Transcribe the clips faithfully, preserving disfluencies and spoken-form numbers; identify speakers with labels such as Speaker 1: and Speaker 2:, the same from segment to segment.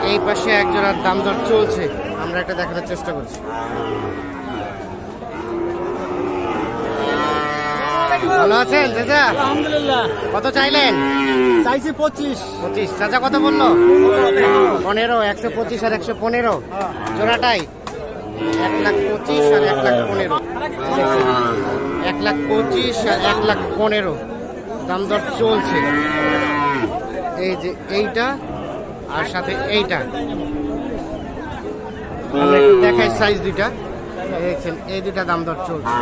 Speaker 1: এই পাশে এক জোড়ার দাম দর চলছে, আমরা একটা দেখানোর চেষ্টা করছি। ভালো আছেন চাচা?
Speaker 2: আলহামদুলিল্লাহ।
Speaker 1: কত চাইলেন?
Speaker 2: চাইছি পঁচিশ।
Speaker 1: পঁচিশ। চাচা কত বললো? পনেরো। একশো পঁচিশ আর একশো পনেরো জোড়াটাই এক লাখ পঁচিশ আর এক লাখ পনেরো। এক লাখ পঁচিশ আর এক লাখ পনেরো দাম দর চলছে। এই যে এইটা আর সাথে এইটা আমরা একটু দেখাই সাইজ দুইটা দেখছেন, এই দুইটা দাম দর চলছে।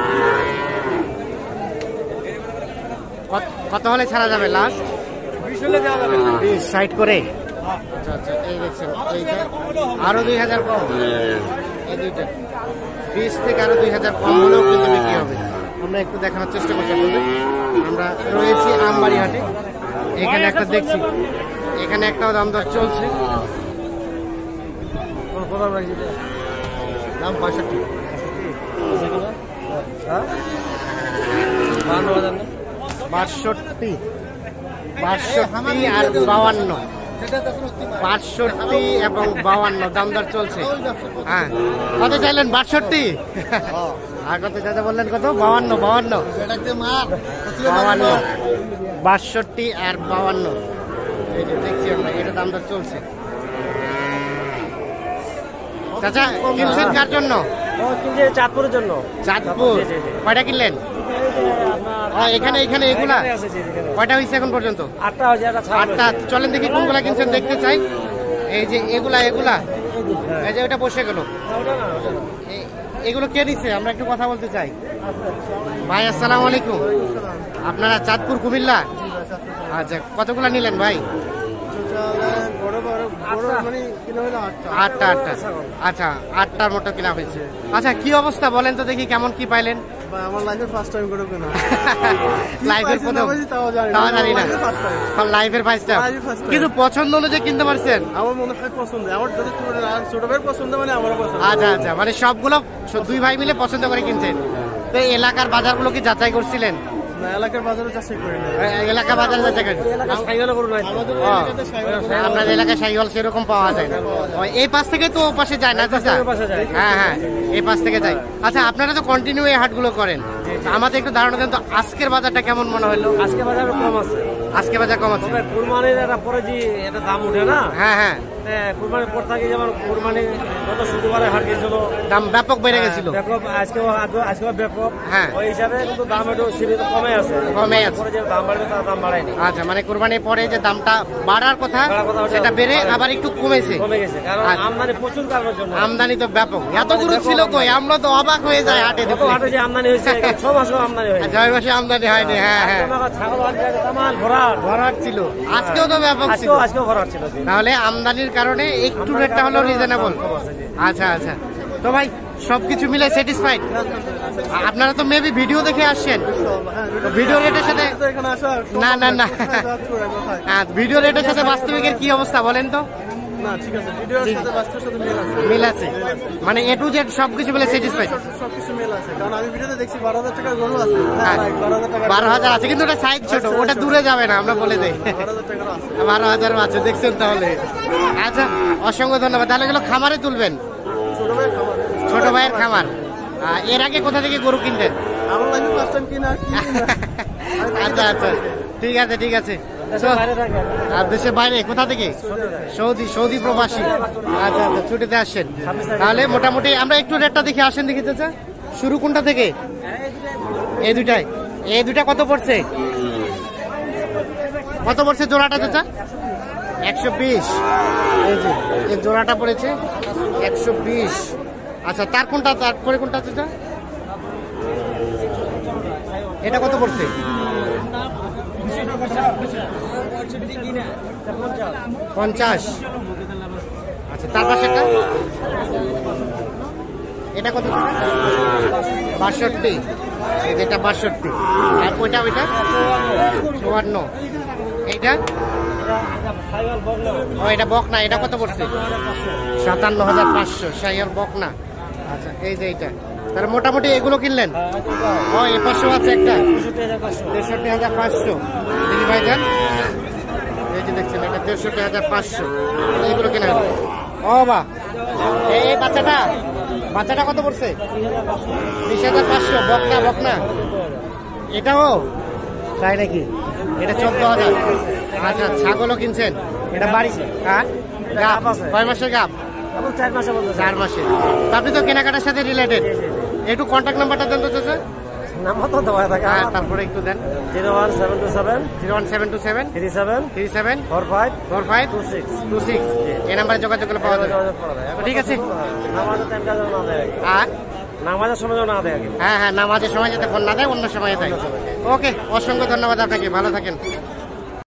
Speaker 1: কত হলে ছাড়া যাবে লাস্ট? বিশ ষাট করে। আচ্ছা আচ্ছা, এই দেখছেন এইটা আরো দুই হাজার কম, এই দুইটা বিশ থেকে আরো দুই হাজার কম হলেও কিন্তু বিক্রি হবে। আমরা একটু দেখানোর চেষ্টা করছি আপনাদের। আমরা রয়েছি আমবাড়ি হাটে, এখানে একটা দেখছি, এখানে একটাও দাম দর চলছে। দাম পঁয়ষট্টি। বাষট্টি বাষট্টি আর বাউান্ন, বাষট্টি এবং বাউান্ন দাম দর চলছে। হ্যাঁ, কত চাইলেন? বাষট্টি। আর কত চাচা বললেন? কত? বাউান্ন। বাউান্ন বাউান্ন বাষট্টি আর বাউান্ন এই যে দেখছি আমরা, এটা দাম দর চলছে। চাচা কিনছেন কার জন্য?
Speaker 2: চাঁদপুরের জন্য।
Speaker 1: চাঁদপুর। কয়টা কিনলেন? এখানে এখানে এগুলা কয়টা হয়েছে এখন পর্যন্ত?
Speaker 2: আটটা।
Speaker 1: আটটা। চলেন দেখি কোনগুলা কিনছেন, দেখতে চাই। এই যে এগুলা এগুলা এই যে ওটা বসে গেল, এগুলো কে নিচ্ছে? আমরা একটু কথা বলতে চাই। ভাই আসসালামু আলাইকুম, আপনারা চাঁদপুর কুমিল্লা? আচ্ছা, কতগুলা নিলেন ভাই? আটটা। আটটা। আচ্ছা, আটটার মতো কিনা হয়েছে। আচ্ছা, কি অবস্থা বলেন তো দেখি, কেমন কি পাইলেন?
Speaker 3: আমার লাইফের ফার্স্ট টাইম করে কেনা।
Speaker 1: লাইফের প্রথম? তাও জানি না, লাইফের ফার্স্ট টাইম। কিন্তু পছন্দ অনুযায়ী কিনতে পারছেন?
Speaker 3: আমার মনে হয় পছন্দ, আমার যদি ছোট ভাইয়ের পছন্দ মানে আমারও পছন্দ।
Speaker 1: আচ্ছা আচ্ছা, মানে সবগুলো দুই ভাই মিলে পছন্দ করে কিনছেন। তো এলাকার বাজারগুলো কি যাচাই করছিলেন?
Speaker 3: না, এলাকার বাজারে যাচাই করি না।
Speaker 1: এলাকা বাজার যাচাই করেন? আপনাদের এলাকায় শাহিওয়াল সেরকম পাওয়া যায় না। এই পাশ থেকে তো ও পাশে যায় না চাচা? হ্যাঁ হ্যাঁ, এই পাশ থেকে যায়। আচ্ছা, আপনারা তো কন্টিনিউ এই হাটগুলো করেন, আমাদের একটু ধারণা দেন তো আজকের বাজারটা কেমন মনে হলো?
Speaker 2: আজকে বাজার কম আছে।
Speaker 1: আজকে বাজার কম আছে।
Speaker 2: কুরবানির পরে যে এটা দাম উঠে না?
Speaker 1: হ্যাঁ হ্যাঁ,
Speaker 2: কুরবানির পর থেকে যেমন কুরবানি গত শুক্রবারে হাট গেছিল,
Speaker 1: দাম ব্যাপক বেড়ে গেছিল।
Speaker 2: ব্যাপক আজকেও আজকেও ব্যাপক।
Speaker 1: হ্যাঁ,
Speaker 2: ওই হিসাবে কিন্তু দাম একটু সীমিত কমে আছে।
Speaker 1: কমে আছে।
Speaker 2: যে দাম বাড়বে তার দাম বাড়ায়নি।
Speaker 1: আচ্ছা, মানে কুরবানির পরে যে দামটা বাড়ার কথা সেটা বেড়ে আবার একটু কমেছে।
Speaker 2: কমে গেছে কারণ আমদানি প্রচুর কারণের জন্য।
Speaker 1: আমদানি তো ব্যাপক, এত গরু ছিল কই? আমরা তো অবাক হয়ে যায় হাটে দেখো।
Speaker 2: হাটে যে আমদানি হয়েছে, ছ মাসে আমদানি হয়েছে।
Speaker 1: ছয় মাসে আমদানি হয়নি। হ্যাঁ হ্যাঁ,
Speaker 2: ছাগল তামাল ভরাট
Speaker 1: ভরাট ছিল। আজকেও তো ব্যাপক ছিল।
Speaker 2: আজকেও ভরাট ছিল।
Speaker 1: তাহলে আমদানির কারণে একটু রেটটা হলো রিজনেবল। আচ্ছা আচ্ছা, তো ভাই সবকিছু মিলে স্যাটিসফাইড? আপনারা তো মেবি ভিডিও দেখে আসছেন, ভিডিও রেটের সাথে না না না হ্যাঁ, ভিডিও রেটের সাথে বাস্তবিকের কি অবস্থা বলেন তো?
Speaker 3: না, ঠিক আছে, ভিডিওর সাথে বাস্তবের সাথে মিল আছে।
Speaker 1: মিল আছে, মানে এ টু জেড সবকিছু মিলে স্যাটিসফাইড?
Speaker 3: সবকিছু মিল আছে, কারণ আমি ভিডিওতে দেখছি বারো হাজার টাকার গরু আছে।
Speaker 1: বারো হাজার আছে, কিন্তু ওটা সাইজ ছোট, ওটা দূরে যাবে না, আমরা বলে দেই। বারো হাজার আছে, দেখছেন তাহলে? আচ্ছা, অসংখ্য ধন্যবাদ। তাহলে এগুলো খামারে তুলবেন? ছোট ভাইয়ের খামার। এর আগে কোথা থেকে গরু কিনতেন? আচ্ছা আচ্ছা, ঠিক আছে ঠিক আছে। আর দেশের বাইরে কোথা থেকে? সৌদি। সৌদি প্রবাসী। আচ্ছা আচ্ছা, ছুটিতে আসছেন। তাহলে মোটামুটি আমরা একটু রেটটা দেখে আসেন দেখি চাচা। শুরু কোনটা থেকে? এই দুইটাই। এই দুইটা কত পড়ছে? কত পড়ছে জোড়াটা চাচা? একশো বিশ। এই যে এই জোড়াটা পড়েছে একশো বিশ। আচ্ছা, তার কোনটা? তারপরে কোনটা চাচা? এটা কত পড়ছে? পঞ্চাশ। আচ্ছা, তার পাশেরটা? এটা কত? বাষট্টি। এটা বাষট্টি। আর ওইটা ওইটা চুয়ান্ন। এইটা ও, এটা বকনা। এটা কত পড়ছে? সাতান্ন হাজার পাঁচশো। শাহিওয়াল বকনা। আচ্ছা, এই যে এইটা। তাহলে মোটামুটি এগুলো কিনলেন? ও, এ পাঁচশো আছে একটা, তেষট্টি হাজার পাঁচশো। দেখি ভাই যান, এই যে দেখছেন এটা তেষট্টি হাজার পাঁচশো এইগুলো কেনা হলো। ও বা এই এই বাচ্চাটা বাচ্চাটা কত পড়ছে? বিশ হাজার পাঁচশো। বকনা বকনা এটাও তাই নাকি? এটা চোদ্দ হাজার। আচ্ছা ছাগলও কিনছেন? এটা বাড়ি হ্যাঁ গাব কয় মাসের গাব?
Speaker 2: এখন চার মাসে বলতে
Speaker 1: চার মাসে। তা আপনি তো কেনাকাটার সাথে রিলেটেড, একটু কন্ট্যাক্ট নাম্বারটা দেন তো চাচা।
Speaker 2: নাম্বার তো দেওয়া থাকে
Speaker 1: হ্যাঁ তারপরে একটু দেন।
Speaker 2: Zero one seven two seven
Speaker 1: zero one seven two seven
Speaker 2: three seven
Speaker 1: three seven
Speaker 2: four five
Speaker 1: four five
Speaker 2: two six
Speaker 1: two six এই নাম্বারে যোগাযোগ করলে পাওয়া যাবে। ঠিক আছে।
Speaker 2: নামাজের টাইমটা যেন না দেয়,
Speaker 1: আর
Speaker 2: নামাজের সময় যেন না দেয় আগে।
Speaker 1: হ্যাঁ হ্যাঁ নামাজের সময় যাতে ফোন না দেয়, অন্য সময় দেয়। ওকে অসংখ্য ধন্যবাদ আপনাকে, ভালো থাকেন।